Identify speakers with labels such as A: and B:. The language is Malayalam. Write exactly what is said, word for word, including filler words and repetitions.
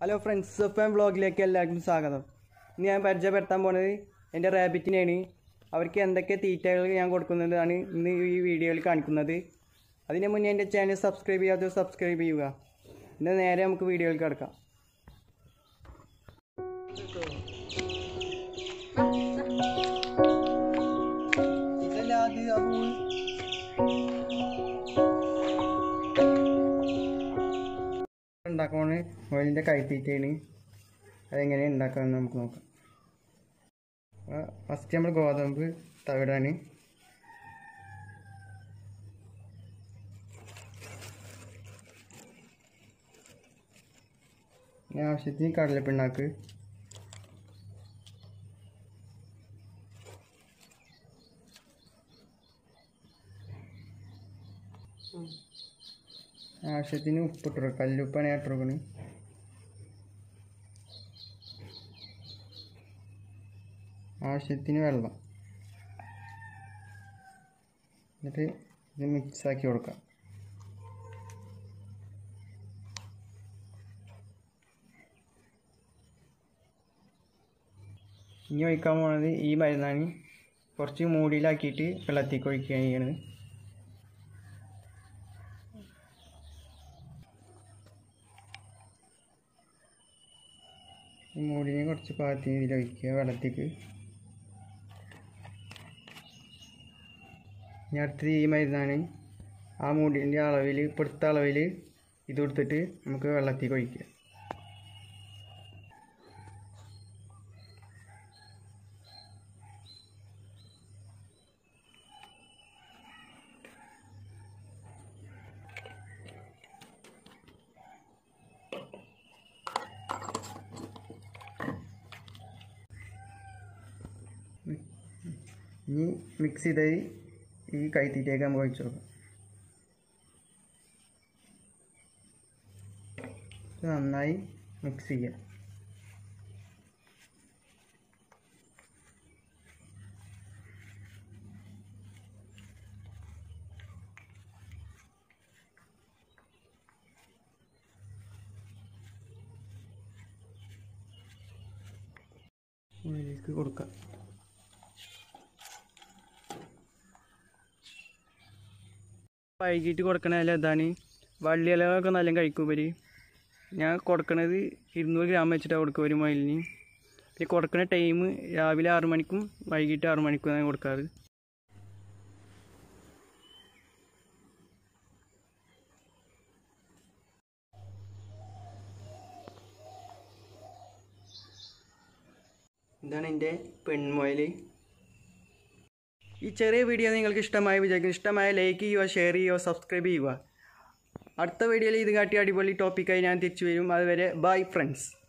A: ഹലോ ഫ്രണ്ട്സ്, എഫ് എം വ്ളോഗിലേക്ക് എല്ലാവർക്കും സ്വാഗതം. ഇന്ന് ഞാൻ പരിചയപ്പെടുത്താൻ പോകുന്നത് എൻ്റെ റാബിറ്റിനെയാണ്. അവർക്ക് എന്തൊക്കെ തീറ്റകൾ ഞാൻ കൊടുക്കുന്നതാണ് ഇന്ന് ഈ വീഡിയോയിൽ കാണിക്കുന്നത്. അതിന് മുന്നേ എൻ്റെ ചാനൽ സബ്സ്ക്രൈബ് ചെയ്യാതെ സബ്സ്ക്രൈബ് ചെയ്യുക. ഇന്ന് നേരെ നമുക്ക് വീഡിയോയിൽ കിടക്കാം. ഉണ്ടാക്കാണ് മുയലിൻ്റെ കൈത്തീറ്റയാണ്. അതെങ്ങനെ ഉണ്ടാക്കാമെന്ന് നമുക്ക് നോക്കാം. ഫസ്റ്റ് നമ്മൾ ഗോതമ്പ് തവിടാണ്. പിന്നെ ആവശ്യത്തിന് കടലപ്പിണ്ണാക്ക്, ആവശ്യത്തിന് ഉപ്പിട്ട് കല്ലുപ്പാണ് ഇട്ടിരിക്കണ്. ആവശ്യത്തിന് വെള്ളം, എന്നിട്ട് ഇത് മിക്സാക്കി കൊടുക്കാം. ഇനി ഒഴിക്കാൻ പോകുന്നത് ഈ മരുന്നാണ്. കുറച്ച് മൂടിയിലാക്കിയിട്ട് വെള്ളത്തേക്ക് ഒഴിക്കുകയാണ് ചെയ്യണത്. ഈ മൂടിനെ കുറച്ച് പാത്തി ഇതിൽ ഒഴിക്കുക വെള്ളത്തേക്ക്. ഇനി അടുത്തത് ഈ മരുന്നാണ്. ആ മൂടിൻ്റെ അളവിൽ ഇപ്പോഴത്തെ അളവിൽ ഇത് കൊടുത്തിട്ട് നമുക്ക് വെള്ളത്തേക്ക് ഒഴിക്കുക. ഇനി മിക്സ് ചെയ്ത് ഈ കൈത്തീറ്റയൊക്കെ നമുക്ക് ഒഴിച്ചു കൊടുക്കാം. നന്നായി മിക്സ് ചെയ്യാം. ഇതിലേക്ക് കൊടുക്കാം. വൈകിട്ട് കൊടുക്കണ ഇല ഇതാണ്. വള്ളി ഇലകളൊക്കെ നല്ല കഴിക്കും ഇവർ. ഞാൻ കൊടുക്കണത് ഇരുന്നൂറ് ഗ്രാം വെച്ചിട്ടാണ് കൊടുക്കുക ഒരു മൊയിലിന്. പിന്നെ കൊടുക്കുന്ന ടൈം രാവിലെ ആറു മണിക്കും വൈകിട്ട് ആറു മണിക്കും ഞാൻ കൊടുക്കാറ്. ഇതാണ് എൻ്റെ പെൺമൊയിൽ. ഈ ചെറിയ വീഡിയോ നിങ്ങൾക്ക് ഇഷ്ടമായി വിചാരിക്കും. ഇഷ്ടമായ ലൈക്ക് ചെയ്യുക, ഷെയർ ചെയ്യുക, സബ്സ്ക്രൈബ് ചെയ്യുക. അടുത്ത വീഡിയോയിൽ ഇത് കാട്ടി അടിപൊളി ടോപ്പിക്കായി ഞാൻ തിരിച്ചു വരും. അതുവരെ ബൈ ഫ്രണ്ട്സ്.